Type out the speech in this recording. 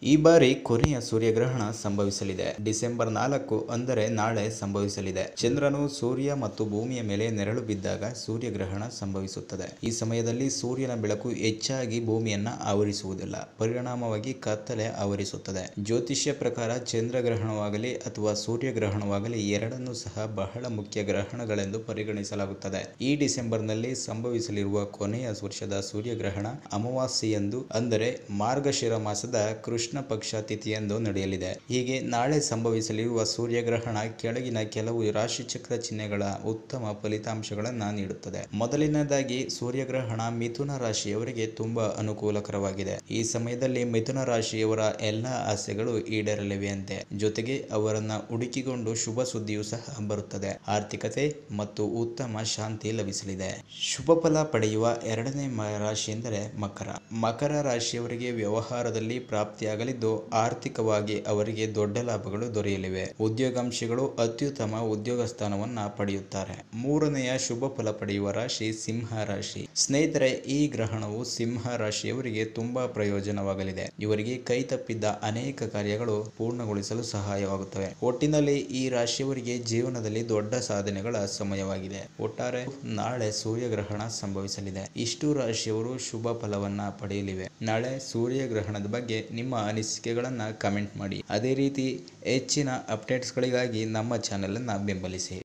ಈ ಬಾರಿ ಕೊನೆಯ ಸೂರ್ಯಗ್ರಹಣ ಸಂಭವಿಸಲಿದೆ. ಡಿಸೆಂಬರ್ 4 ಅಂದರೆ ನಾಳೆ ಸಂಭವಿಸಲಿದೆ. ಚಂದ್ರನು ಸೂರ್ಯ ಮತ್ತು ಭೂಮಿಯ ಮೇಲೆ ನೆರಳು ಬಿದ್ದಾಗ ಸೂರ್ಯಗ್ರಹಣ ಸಂಭವಿಸುತ್ತದೆ. ಈ ಸಮಯದಲ್ಲಿ ಸೂರ್ಯನ ಬೆಳಕು ಹೆಚ್ಚಾಗಿ ಭೂಮಿಯನ್ನ ಆವರಿಸುವುದಿಲ್ಲ. ಪರಿಣಾಮವಾಗಿ ಕತ್ತಲೆ ಆವರಿಸುತ್ತದೆ. ಜ್ಯೋತಿಷ್ಯ ಪ್ರಕಾರ ಚಂದ್ರಗ್ರಹಣವಾಗಲಿ ಅಥವಾ ಸೂರ್ಯಗ್ರಹಣವಾಗಲಿ ಎರಡನ್ನೂ ಸಹ ಬಹಳ ಮುಖ್ಯ ಗ್ರಹಣಗಳೆಂದು ಪರಿಗಣಿಸಲಾಗುತ್ತದೆ. ಈ ಡಿಸೆಂಬರ್ನಲ್ಲಿ ಸಂಭವಿಸಲಿರುವ ಕೊನೆಯ ವರ್ಷದ ಸೂರ್ಯಗ್ರಹಣ ಅಮಾವಾಸ್ಯೆಯಂದು ಅಂದರೆ ಮಾರ್ಗಶಿರ ಮಾಸದ ಕೃಷ್ಣ ಪಕ್ಷ ತಿಥಿಯಂದು ನಡೆಯಲಿದೆ. ಹೀಗೆ ನಾಳೆ ಸಂಭವಿಸಲಿರುವ ಸೂರ್ಯಗ್ರಹಣ ಕೆಳಗಿನ ಕೆಲವು ರಾಶಿಚಕ್ರ ಚಿಹ್ನೆಗಳ ಉತ್ತಮ ಫಲಿತಾಂಶಗಳನ್ನು ನೀಡುತ್ತದೆ. ಮೊದಲನೇದಾಗಿ ಸೂರ್ಯಗ್ರಹಣ ಮಿಥುನ ರಾಶಿಯವರಿಗೆ ತುಂಬಾ ಅನುಕೂಲಕರವಾಗಿದೆ. ಈ ಸಮಯದಲ್ಲಿ ಮಿಥುನ ರಾಶಿಯವರ ಎಲ್ಲಾ ಆಸೆಗಳು ಈಡೇರಲಿವೆಯಂತೆ. ಜೊತೆಗೆ ಅವರನ್ನ ಹುಡುಕಿಕೊಂಡು ಶುಭ ಸುದ್ದಿಯೂ ಸಹ ಬರುತ್ತದೆ. ಆರ್ಥಿಕತೆ ಮತ್ತು ಉತ್ತಮ ಶಾಂತಿ ಲಭಿಸಲಿದೆ. ಶುಭ ಫಲ ಪಡೆಯುವ ಎರಡನೇ ರಾಶಿ ಎಂದರೆ ಮಕರ. ಮಕರ ರಾಶಿಯವರಿಗೆ ವ್ಯವಹಾರದಲ್ಲಿ ಪ್ರಾಪ್ತಿಯಾಗಲಿದ್ದು ಆರ್ಥಿಕವಾಗಿ ಅವರಿಗೆ ದೊಡ್ಡ ಲಾಭಗಳು ದೊರೆಯಲಿವೆ. ಉದ್ಯೋಗಾಂಶಿಗಳು ಅತ್ಯುತ್ತಮ ಉದ್ಯೋಗ ಸ್ಥಾನವನ್ನ ಪಡೆಯುತ್ತಾರೆ. ಮೂರನೆಯ ಶುಭ ಫಲ ಪಡೆಯುವ ರಾಶಿ ಸಿಂಹ ರಾಶಿ. ಸ್ನೇಹಿತರೆ, ಈ ಗ್ರಹಣವು ಸಿಂಹ ರಾಶಿಯವರಿಗೆ ತುಂಬಾ ಪ್ರಯೋಜನವಾಗಲಿದೆ. ಇವರಿಗೆ ಕೈ ತಪ್ಪಿದ್ದ ಅನೇಕ ಕಾರ್ಯಗಳು ಪೂರ್ಣಗೊಳಿಸಲು ಸಹಾಯವಾಗುತ್ತವೆ. ಒಟ್ಟಿನಲ್ಲಿ ಈ ರಾಶಿಯವರಿಗೆ ಜೀವನದಲ್ಲಿ ದೊಡ್ಡ ಸಾಧನೆಗಳ ಸಮಯವಾಗಿದೆ. ಒಟ್ಟಾರೆ ನಾಳೆ ಸೂರ್ಯಗ್ರಹಣ ಸಂಭವಿಸಲಿದೆ. ಇಷ್ಟು ರಾಶಿಯವರು ಶುಭ ಫಲವನ್ನ ಪಡೆಯಲಿವೆ. ನಾಳೆ ಸೂರ್ಯಗ್ರಹಣದ ಬಗ್ಗೆ ನಿಮ್ಮ ಅನಿಸಿಕೆಗಳನ್ನ ಕಮೆಂಟ್ ಮಾಡಿ. ಅದೇ ರೀತಿ ಹೆಚ್ಚಿನ ಅಪ್ಡೇಟ್ಸ್ಗಳಿಗಾಗಿ ನಮ್ಮ ಚಾನೆಲ್ ಅನ್ನ ಬೆಂಬಲಿಸಿ.